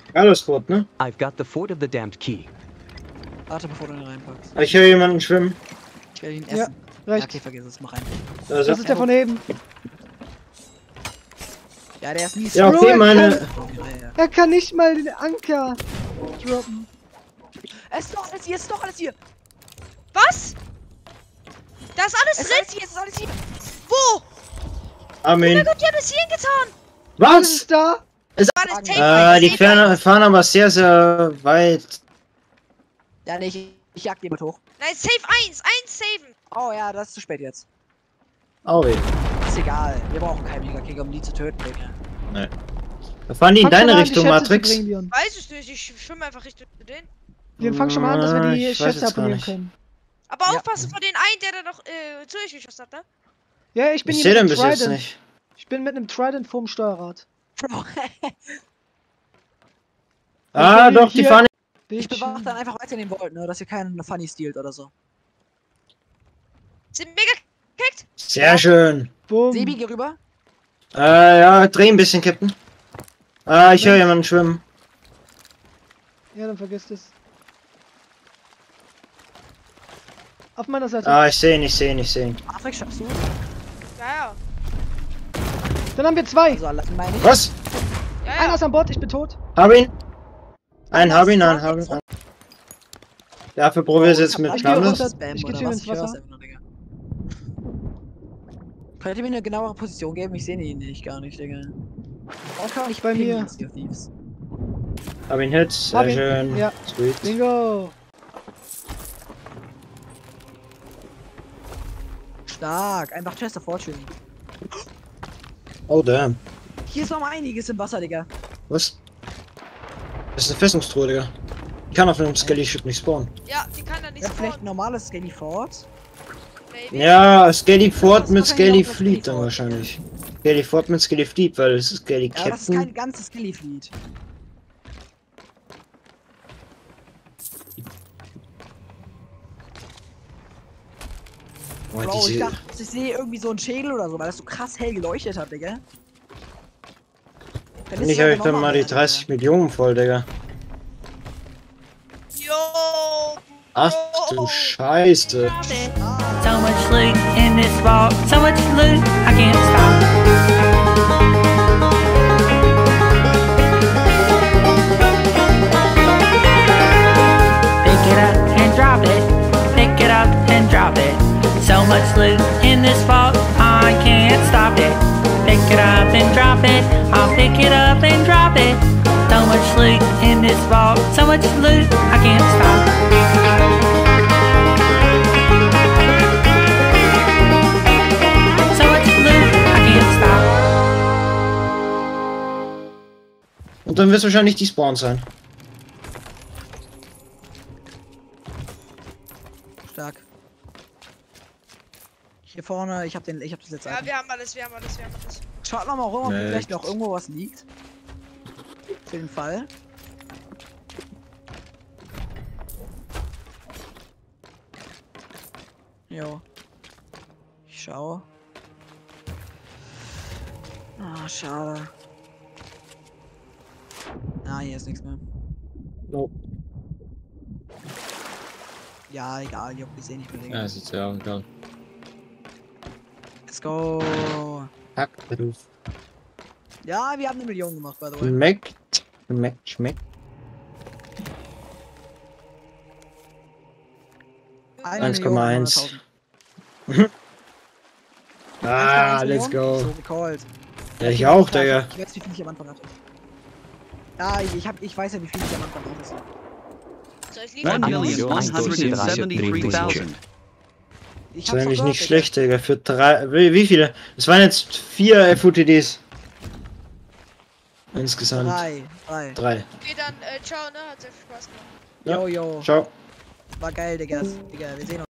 Alles gut, ne? I've got the fort of the damned key. Warte, bevor du ihn reinpackst. Ich höre jemanden schwimmen. Ich werde ihn Ja, essen. rechts. Okay, vergiss es, mach rein. Also, Das ist der von eben. Ja, der ist nie ja, okay, Bro, meine. Ja. Er kann nicht mal den Anker droppen. Es ist doch alles hier, es ist doch alles hier. Was? Da ist alles Es ist drin. alles hier, es ist alles hier. Wo? Oh Amen. mein Gott, die haben es hier getan. Was Was? ist da? War das Tape? Die fahren aber sehr, sehr weit. Ja, nee, ich jag die mit hoch. Nein, Save 1. 1 saven. Oh ja, das ist zu spät jetzt. Oh, weh. Ist egal, wir brauchen keinen Mega-Kicker, um die zu töten, Digga. Nee. Da fahren die in Fang schon deine mal an, die Richtung, Schätze zu Matrix. bringen, Leon. Weiß ich nicht, ich schwimme einfach Richtung den. Wir fangen schon mal an, dass wir die Ich weiß Schätze jetzt gar abonnieren nicht. können. Aber Ja. aufpassen vor den einen, der da noch zu euch geschossen hat, ne? Ja, ich bin Ich hier sehe mit den einem bis jetzt Trident. nicht. Ich bin mit einem Trident vorm Steuerrad. Bro, Ah, bin doch, die hier. fahren. ich bewache dann einfach weiter in den Vault, ne, dass ihr keinen Funny stealt oder so. Sind mega gekickt. Sehr schön. Boom. Sebi, geh rüber. Ja, dreh ein bisschen, Captain. Ich höre jemanden schwimmen. Ja, dann vergesst es. Auf meiner Seite. Ich sehe ihn, ich sehe ihn, ich sehe ihn. Matrix, schaffst du? Ja, ja. Dann haben wir zwei. Also, lass ihn meine ich. Was? Ja, Einer ja. ist an Bord, ich bin tot. Hab ihn. Hab ihn. Dafür probier es jetzt mit Ich geh runter. Klammes. Ich geh zu ihm ins Wasser. Könnt ihr mir eine genauere Position geben? Ich sehe ihn nicht, gar nicht, Digga. Okay, Nicht bei mir. Hab ihn Hit, sehr Hab ihn. schön. Ja. Sweet. Bingo. Stark, einfach Chest of Fortune. Oh damn. Hier ist noch mal einiges im Wasser, Digga. Was? Das ist eine Festungstruhe, Digga. Ich kann auf einem Skelly-Ship nicht spawnen. Ja, die kann da nicht Ja, vielleicht ein spawnen. normales Skelly Fort. Baby. Ja, Skelly Fort Das mit ist Skelly wahrscheinlich auch das Fleet dann Skelly wahrscheinlich. Skelly Fort mit Skelly Fleet, weil es ist Skelly Ja, das ist kein Captain. ganzes Skelly Fleet. Oh, Bro, ich diese... dachte, ich sehe irgendwie so einen Schädel oder so, weil das so krass hell geleuchtet hat, Digga. Dann ist Ich es habe aber dann mal normal, die Digga. 30 Millionen voll, Digga. Yo. Ach du Scheiße. So much loot in this vault, so much loot, I can't stop. Pick it up and drop it, pick it up and drop it. So much loot in this vault, I can't stop it. Pick it up and drop it, I'll pick it up and drop it. So much loot in this vault, so much loot, I can't stop. So much loot, I can't stop. Und dann wird es wahrscheinlich die Spawn sein. Stark. Hier vorne, ich hab das letzte Ja, Item. wir haben alles, wir haben alles, wir haben alles. Schaut noch mal rum, ob Nee. vielleicht noch irgendwo was liegt. Für den Fall. Jo. Ich schaue. Ah, schade. Ah, hier ist nichts mehr. No. Ja, egal, juckt, ich seh nicht mehr. Digga. sieht ja egal. Let's go. Hack, du. Ja, wir haben 1 Million gemacht, by the way. Schmeckt. 1,1. 1,1. Let's go. So gecallt. Ja, ich auch, Digga. Ich weiß, wie viel ich am Anfang hatte. Ja, ich weiß ja, wie viel ich am Anfang hatte. Soll ich liefern? 1.173.000. Ich Das war nämlich versorgt, nicht Digga. schlecht, Digga. Für 3. Wie viele? Es waren jetzt 4 FUTDs. Insgesamt. 3. 3. Okay, dann ciao, ne? Hat sehr viel Spaß gemacht. Ja. Jo, jo. Ciao. War geil, Digga. Digga, wir sehen uns.